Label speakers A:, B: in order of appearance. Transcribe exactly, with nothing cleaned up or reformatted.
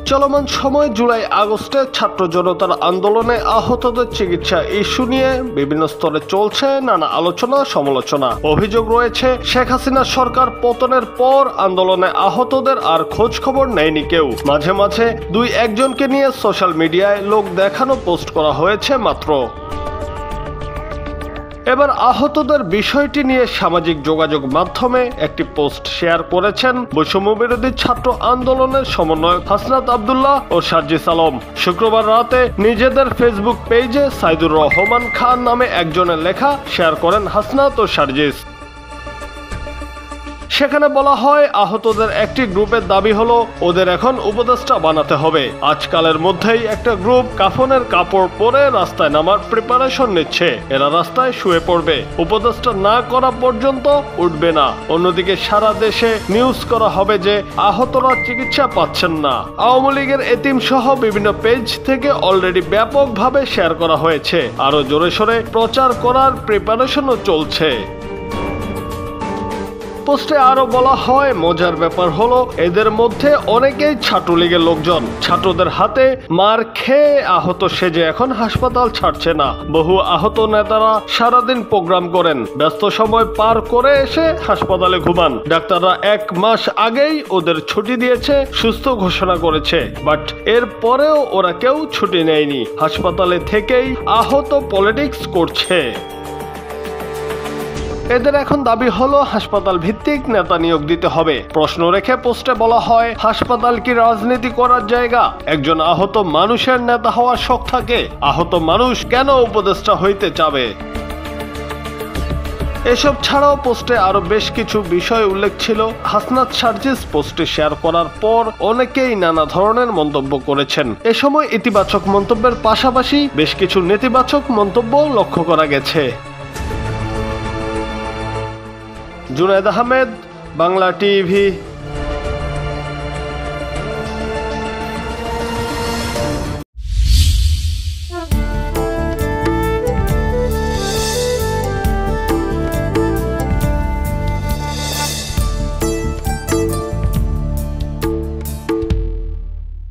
A: চলমান সময় জুলাই আগস্টে ছাত্র জনতার আন্দোলনে আহতদের চিকিৎসা ইস্যু নিয়ে বিভিন্ন স্তরে চলছে নানা আলোচনা সমালোচনা। অভিযোগ রয়েছে শেখ হাসিনা সরকার পতনের পর আন্দোলনে আহতদের আর খোঁজ খবর নেয়নি কেউ। মাঝে মাঝে দুই একজনকে নিয়ে সোশ্যাল মিডিয়ায় লোক দেখানো পোস্ট করা হয়েছে মাত্র। এবার আহতদের বিষয়টি নিয়ে সামাজিক যোগাযোগ মাধ্যমে একটি পোস্ট শেয়ার করেছেন বৈষম্য বিরোধী ছাত্র আন্দোলনের সমন্বয়ক হাসনাত আব্দুল্লাহ ও সার্জিস আলম। শুক্রবার রাতে নিজেদের ফেসবুক পেজে সাইদুর রহমান খান নামে একজনের লেখা শেয়ার করেন হাসনাত ও সার্জিস। সেখানে বলা হয়, আহতদের একটি গ্রুপের দাবি হলো ওদের এখন উপদেষ্টা বানাতে হবে। আজকালের মধ্যেই একটা গ্রুপ কাফনের কাপড় পরে রাস্তায় নামার প্রিপারেশন নিচ্ছে। এরা রাস্তায় শুয়ে পড়বে, উপদেষ্টা না করা পর্যন্ত উঠবে না। অন্যদিকে সারা দেশে নিউজ করা হবে যে আহতরা চিকিৎসা পাচ্ছেন না। আওয়ামী লীগের এতিম সহ বিভিন্ন পেজ থেকে অলরেডি ব্যাপকভাবে শেয়ার করা হয়েছে। আরো জোরে সোরে প্রচার করার প্রিপারেশনও চলছে। পোস্টে আরো বলা হয়, মজার ব্যাপার হলো এদের মধ্যে অনেকেই ছাত্রলীগের লোকজন। ছাত্রদের হাতে মার খেয়ে আহত সেজে এখন হাসপাতাল ছাড়ছে না। বহু আহত নেতারা সারাদিন প্রোগ্রাম করেন, ব্যস্ত সময় পার করে এসে হাসপাতালে ঘুমান। ডাক্তাররা এক মাস আগেই ওদের ছুটি দিয়েছে, সুস্থ ঘোষণা করেছে, বাট এর পরেও ওরা কেউ ছুটি নেয়নি। হাসপাতালে থেকেই আহত পলিটিক্স করছে। এদের এখন দাবি হলো হাসপাতাল ভিত্তিক নেতা নিয়োগ দিতে হবে। প্রশ্ন রেখে পোস্টে বলা হয়, হাসপাতাল কি রাজনীতি করার জায়গা? একজন আহত মানুষের নেতা হওয়ার শখ থাকে, আহত মানুষ কেন উপদেষ্টা হইতে চাবে? এসব ছাড়াও পোস্টে আরো বেশ কিছু বিষয় উল্লেখ ছিল। হাসনাত সার্জিস পোস্টে শেয়ার করার পর অনেকেই নানা ধরনের মন্তব্য করেছেন। এ সময় ইতিবাচক মন্তব্যের পাশাপাশি বেশ কিছু নেতিবাচক মন্তব্য লক্ষ্য করা গেছে। জুনায়েদ আহমেদ, বাংলা টিভি।